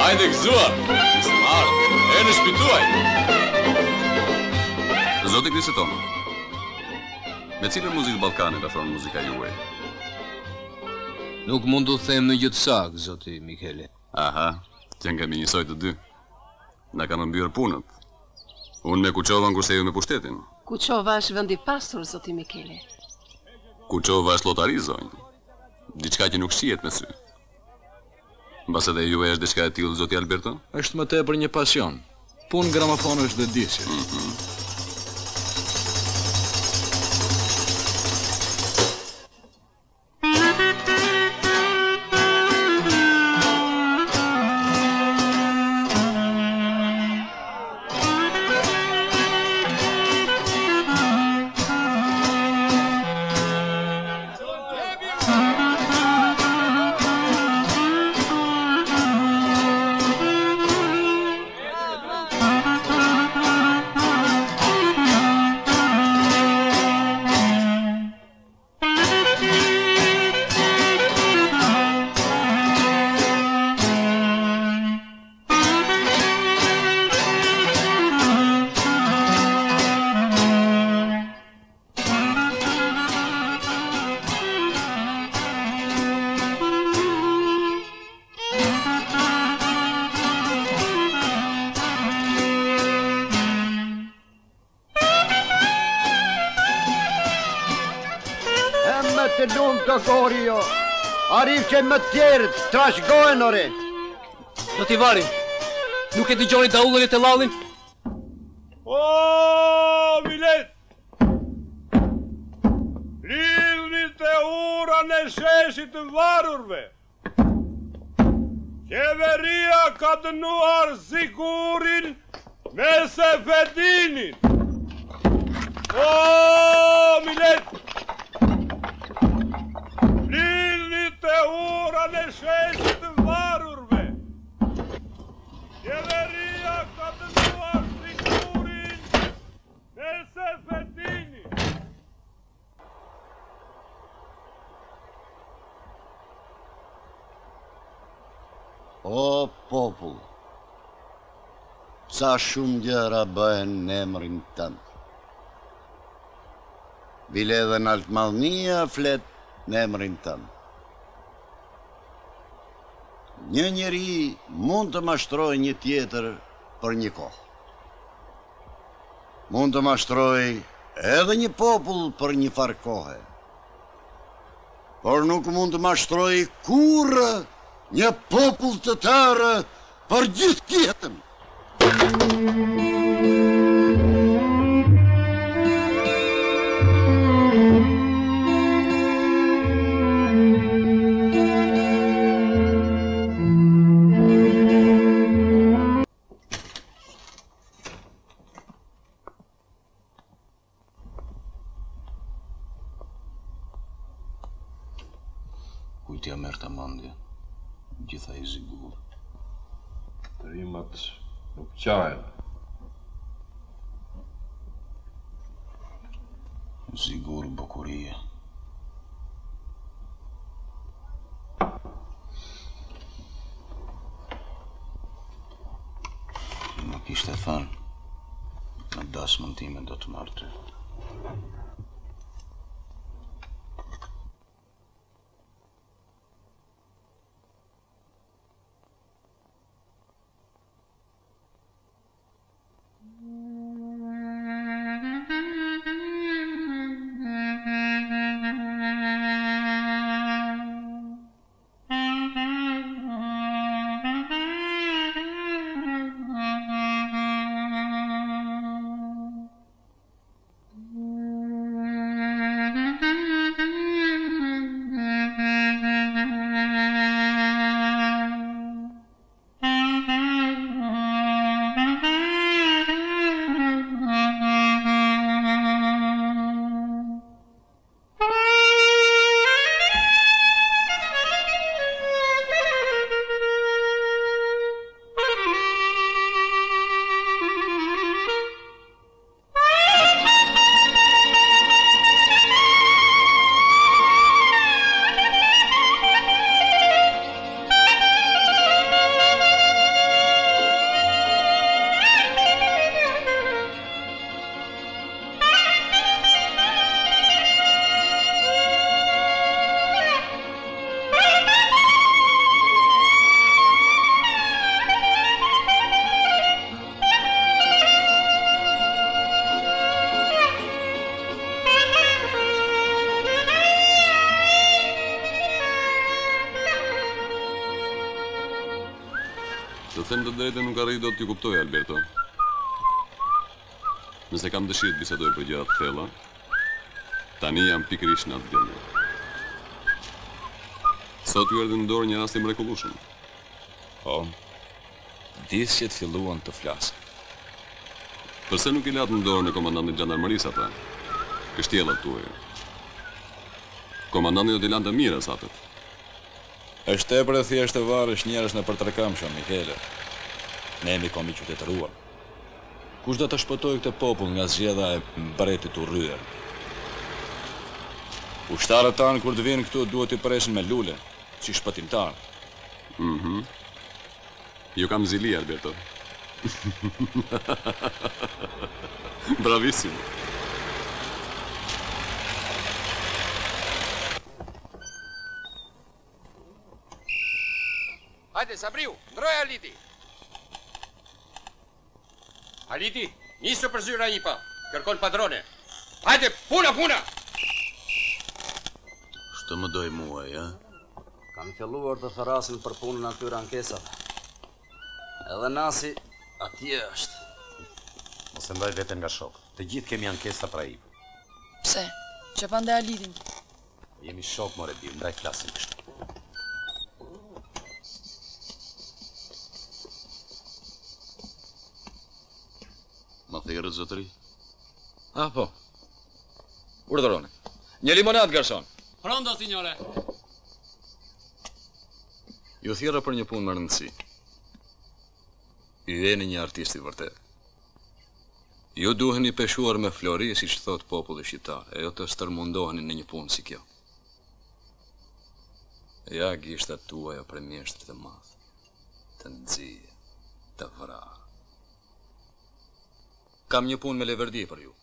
Hajde gëzuar. Nisë marrë. E në shtëpi tuaj. Zoti Kriseton, me cilën muzikë ballkane afron muzika juaj? Nuk mund t'u them në gjë të saktë, zoti Michele. Aha, që nga mi njësoj të dy. Na kanë mbyrë punët. Unë me Kuqova kurse ju me pushtetin. Kuqova është vend i pasur, zoti Michele. Kuqova është lotari, zonjë. Diçka që nuk shihet me sy. Mbas edhe ju është diçka e tillë, zoti Alberto? Është më tepër një pasion. Punë gramofonësh dhe disje. Të lumë të kori jo. Arif që më tjerët, trashgojnë ore. Do t'i varim. Nuk e dëgjoni daullën e të lallin? O, Milet! Lidhni të ura në sheshit të varurve. Qeveria ka dënuar Zigurin me Sefedinin. O, Milet! Lidhni të ura në sheshit të varurve. Qeveria ka dënuar Zigurin me Sefedinin. O popull, sa shumë gjëra bëhen në emrin tënd. Bile dhe në Altmadhnia flet në emrin tënd. Një njeri mund të mashtroj një tjetër për një kohë. Mund të mashtroj edhe një popull për një farë kohe. Por nuk mund të mashtroj kurrë një popull të tërë për gjithë jetën. Kujtja merë të mandje, gjitha i Zigur. Rimat nuk qajen. Zigur bukurie. Nuk ishte thënë, në dasmën time do të martë. them të drejtën nuk arri do t'ju kuptoj, Alberto. Nëse kam dëshirë të bisedoj për gjëra të thella, tani jam pikërisht në atë gjendje. Sot ju erdhi në dorë një rast i mrekullueshëm. Po, disqet filluan të flasin. Përse nuk I latë në dorën e komandantit Gjandarmërisë ata? Kështjellat tuaja. Komandanti do t'i lante mirë asatët. Është tepër e thjeshtë të varësh njerëz në përtrekamshëm, Michele. Ne jemi komi qytetëruar. Kush do të shpëtojë këtë popull nga zgjedhja e mbretit urryer? Ushtarët tanë kur të vinë këtu duhet I presin me lule, si shpëtimtar. Ju kam zili, Alberto. Bravissimo. Hajde, Sabriu, ndroj Aliti. Aliti, nisu për zyra një pa, kërkon padrone. Hajde, puna, puna! Shtë më doj muaj, ja? Kam filluar të therasin për punën atyre ankesave. Edhe nasi, atje është. Mos e ndaj veten nga shok. Të gjithë kemi ankesa pra I. Pse? Që pande Alitin? Jemi shok, more dim, ndaj flasim kështu. Ma thërët, zotëri? Ah, po. Urdhëroni. Një limonad, garson. Pronto, signore. Ju thjerra për një punë më rëndësi. Ju jeni një artist I vërtet. Ju duheni peshuar me flori, si që thot populli shqiptar, e jo të stërmundoheni në një punë si kjo. Ja gishtat tuaja për mjeshtër të madh, të nxirë, të vrarë. Kam një punë me leverdi për ju.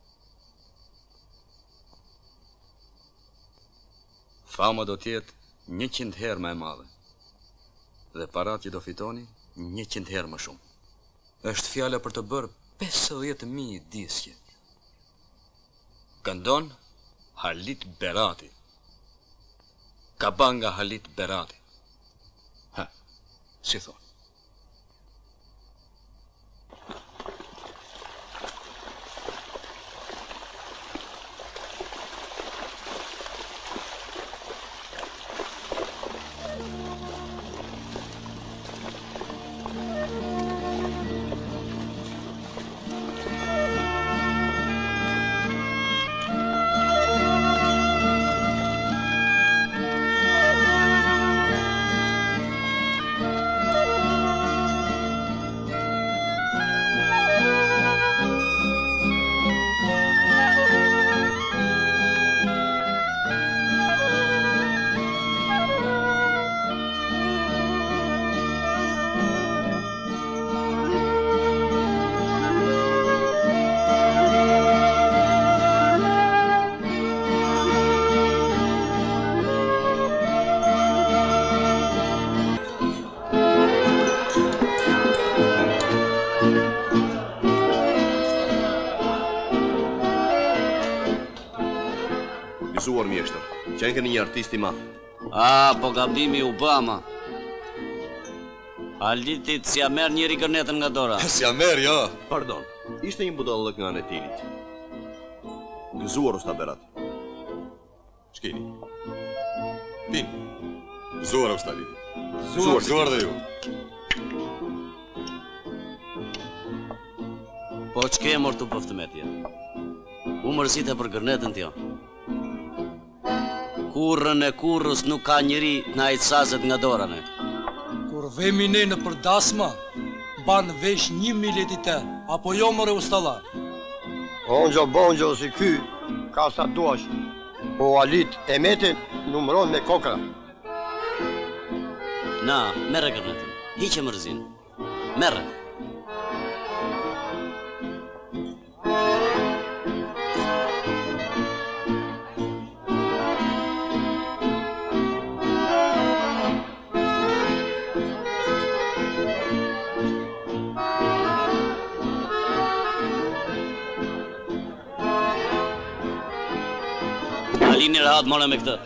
Fama do t'jetë 100 herë më e madhe. Dhe parat që do fitoni 100 herë më shumë. Është fjala për të bërë 50.000 diskje. Këndon Halit Berati. Kabanga Halit Berati. Ha, si thonë. Gëzuar mjeshtër, qenë keni një artist I madh. Po gabimi u bëma. Alitit si a merë njëri gërnetën nga dora. Si a merë, ja. Pardon, ishte një budallëk nga anë e Tilit. Gëzuar usta Berati. Shkini. Pin. Gëzuar usta Liti. Gëzuar dhe ju. Po që ke mërë të pëftëmetje? U mërzite për gërnetën tjo. Kurrën e kurrës nuk ka njëri na I cazet nga dorane. Kur vemi ne në përdasma, ban vesh 1.000 letite, apo jo mëre ustallar. Bonjo si ky, ka sa duash. Po Alit e metin numëron me kokra. Na, merre gërnetën, hiqe mërzin. Merre. Alini rahat mora me këtë.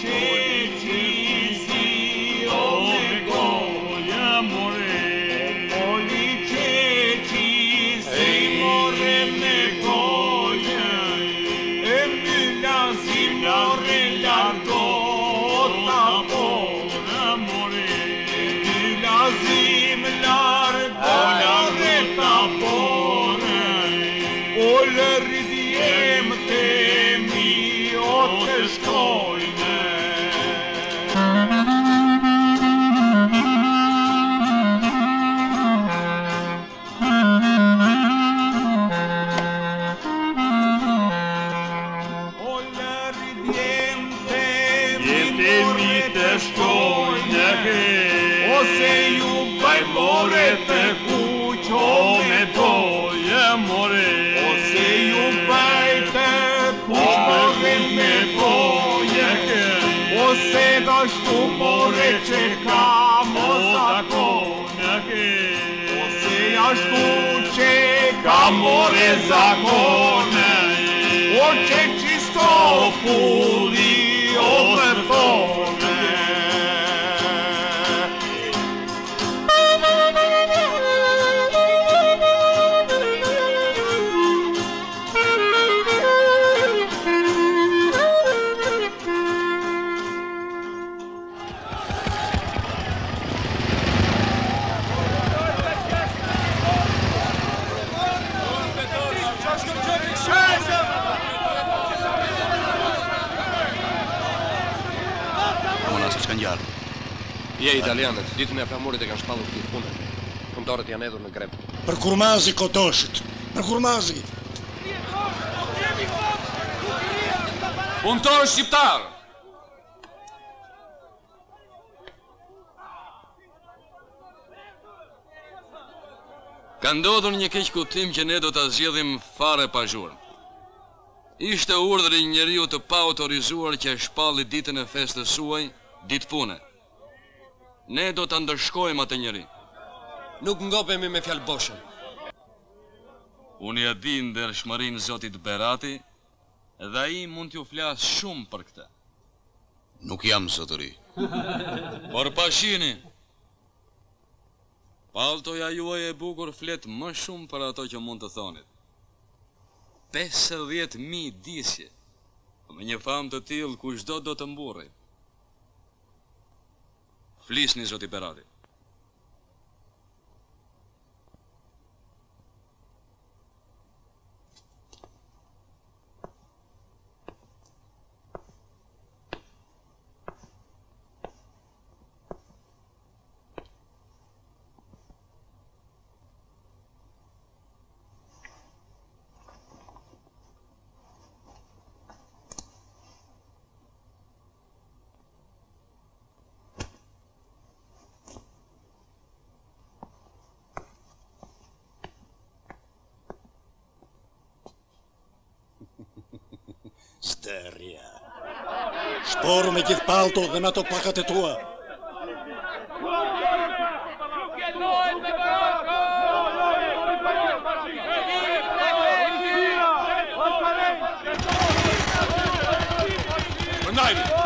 Amore zakone, oče čisto puli obrtone. Je italianët, ditën e flamurit e kanë shpallur këtë punën. Punëtorët janë edhur në grev. Për kurmazi kotoshit, për kurmazi. Punëtorë shqiptar! Ka ndodhur një keq kuptim që ne do ta zgjedhim fare pa zhurmë. Ishte urdhri një njeriu të pa autorizuar që e shpalli ditën e festës suaj, ditë pune. Ne do ta ndërshkojmë atë njeri. Nuk ngopemi me fjalë boshën. Unë ja di ndershmërinë zotit Berati dhe ai mund t'ju flas shumë për këtë. Nuk jam zotëri. Por pashini, paltoja juaj e bukur flet më shumë për ato që mund të thonit. 50.000 disje. Me një famë të tillë kushdo do të mburri. Flisni zoti Berati. Zderja. Shporu me gjithë palto dhe me ato pakat e tua. Përndajni!